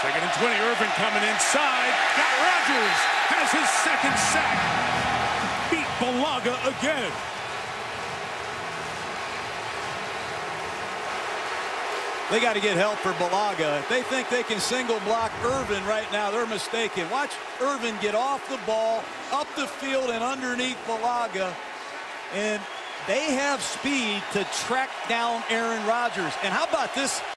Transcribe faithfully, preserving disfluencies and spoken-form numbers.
Second and twenty. Irvin coming inside. Got Rodgers. Has his second sack. Beat Balaga again. They got to get help for Balaga. If they think they can single block Irvin right now, they're mistaken. Watch Irvin get off the ball, up the field, and underneath Balaga. And they have speed to track down Aaron Rodgers. And how about this?